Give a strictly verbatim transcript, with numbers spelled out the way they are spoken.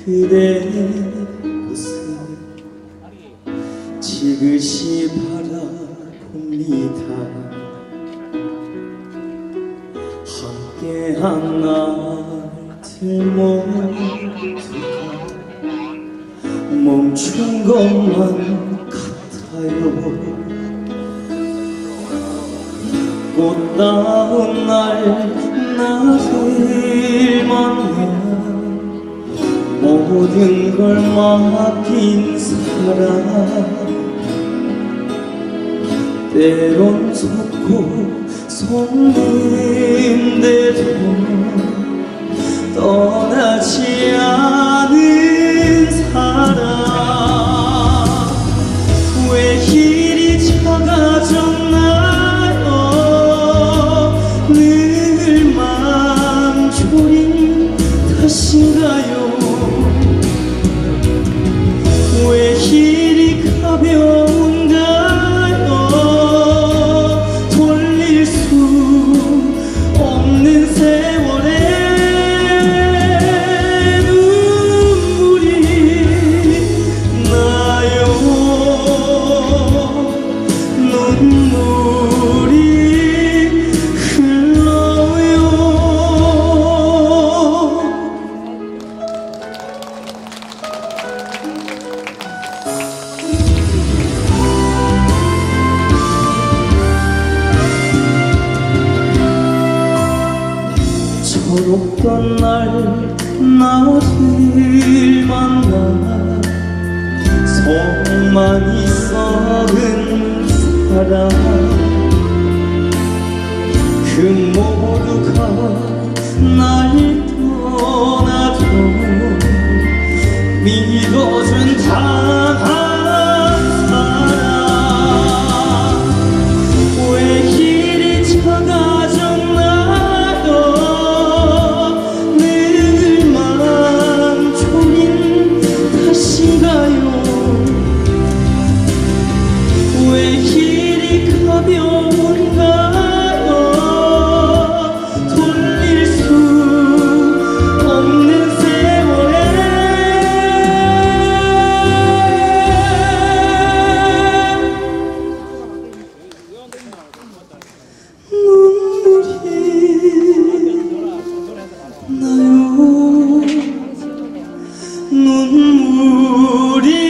그대 모습 지그시 바라봅니다. 함께한 날들 모두가 멈춘 것만 같아요. 꽃다운 날 나를 만나 모든 걸 맡긴 사람, 때론 좁고 속는데도 떠나지 않은 사람. 왜 이리 작아졌나요? 늘 맘 졸인 탓인가요? 왜 이리 가벼운가요? 돌릴 수 없는 세월에 눈물이 나요. 눈물이 흘러요. 철없던 날 나를 만나 속만 썩은 사람, 그 모두가 날 떠나도 믿어준 당한 사람. 왜 이리 작아졌나요? 늘 맘 졸인 탓인가요? 왜 이리 가벼운가요? 돌릴 수 없는 세월에 눈물이 나요. 눈물이